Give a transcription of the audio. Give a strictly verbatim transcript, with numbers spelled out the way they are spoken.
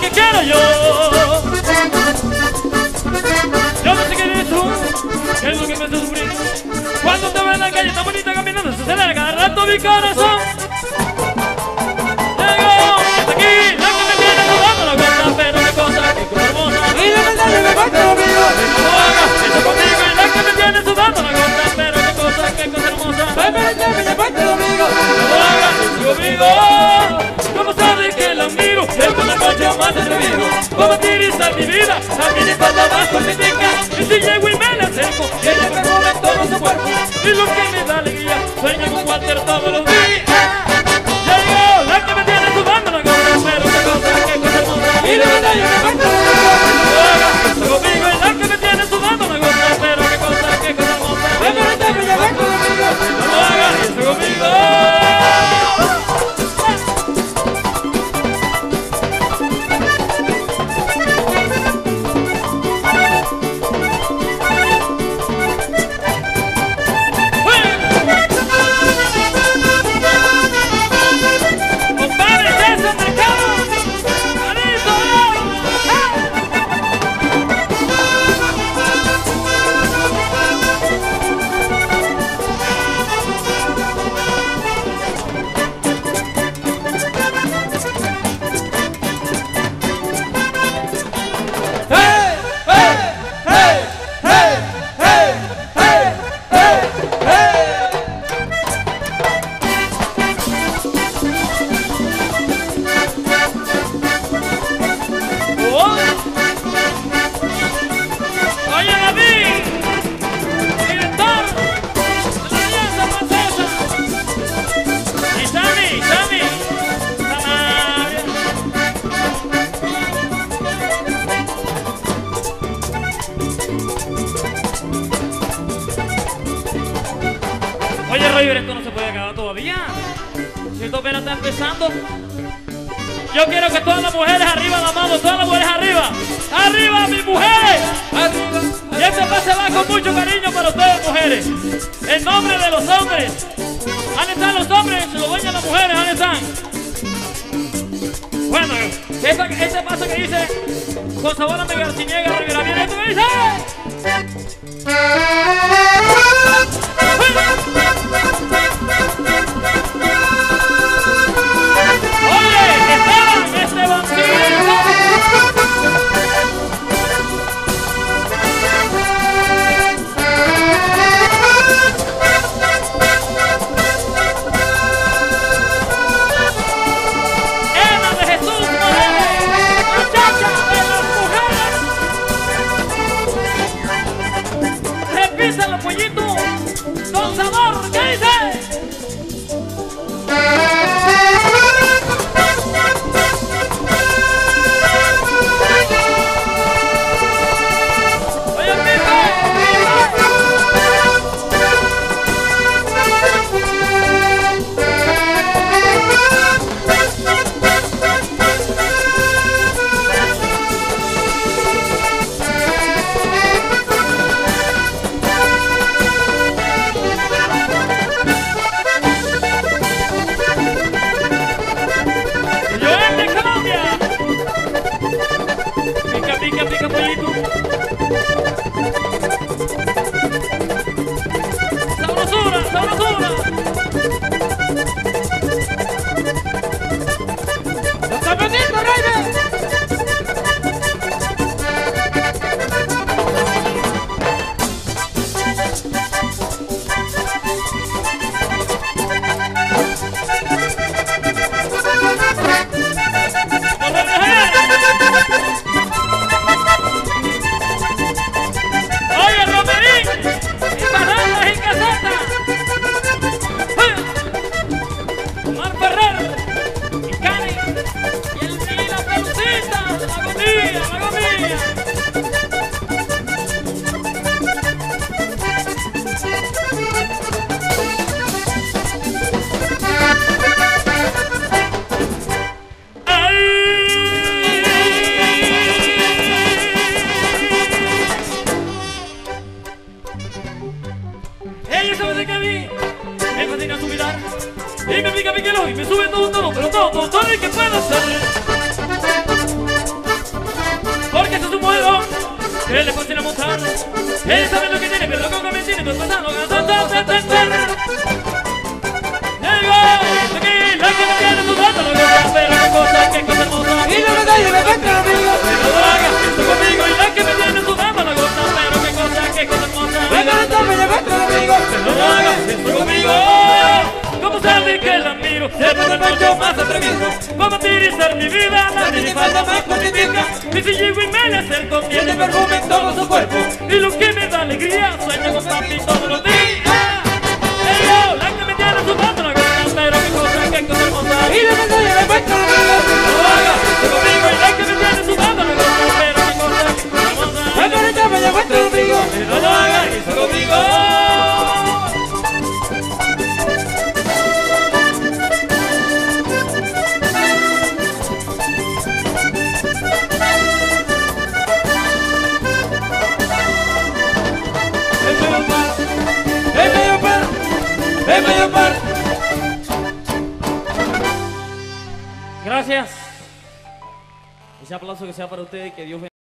que quiero yo. Yo no sé qué eres tú, qué es lo que me hace sufrir. Cuando te veo en la calle tan bonita caminando, se acelera cada rato mi corazón. Llego hasta aquí, la que me tiene sudando la cuenta, pero qué cosa, qué cosa hermosa. Y la verdad me falta conmigo. No hagas eso conmigo, y la que me tiene sudando la cuenta, pero qué cosa, qué cosa hermosa. Ay, pero ya me falta conmigo. No hagas eso conmigo. ¿Cómo sabes que la admiro? Es con la noche más atrevido. Como tiriza mi vida, a mí le falta más cortitica. Y si llego y me le acerco, y ella me roba todo su cuerpo. Y lo que me da alegría, sueño con Walter todos los días. Llegó la que me tiene sudando la gota, pero qué cosa, qué cosa hermosa. Y la verdad yo me falta conmigo. No hagas eso conmigo, y la que me tiene sudando la gota, pero qué cosa, qué cosa hermosa. Ay, pero ya me falta conmigo. No hagas eso conmigo. Oye, Roger, esto no se puede acabar todavía. Si esto apenas está empezando. Yo quiero que todas las mujeres arriba la mano, todas las mujeres arriba. ¡Arriba, mis mujeres! ¡Arriba! Y este pase va con mucho cariño para ustedes, mujeres. En nombre de los hombres. ¿Dónde están los hombres? Se lo dueñan las mujeres, ¿dónde están? Bueno, esta, este paso que dice con sabor a mi garciniega, Rivera, viene esto que dice. Oye, Esteban, Esteban, sí. Eva de Jesús Morales, muchacha de las mujeres. Repisa los pollitos con sabor, ¿qué dice? que le pase la montana. Él sabe lo que tiene, pero loco que me tiene, todo pasando. Llegó, aquí, la que me tiene sudando, lo que pero qué cosa, qué cosa hermosa. Y la medalla me falta el amigo. Pero no hagas esto conmigo, y la que me tiene sudando, la gota, pero qué cosa, qué cosa hermosa. Venga, no me falta el amigo. Pero no hagas esto conmigo. Como sabe que la miro, siempre el macho más atrevido. Vamos a tirizar mi vida, la minifalda más cortitica. Y si llego y me le acerco, tiene perfume en todo su cuerpo. Y lo que me da alegría, sueño con papi todos los días. Hey yo, la que me tiene sudando la gota, pero qué cosa, qué cosa hermosa. Y la medalla me falta el amigo. No hagas esto conmigo, y la que me tiene sudando la gota, pero qué cosa, qué cosa hermosa. Venga, no me falta el amigo. Pero no hagas esto conmigo. Gracias. Ese aplauso que sea para ustedes, que Dios bendiga.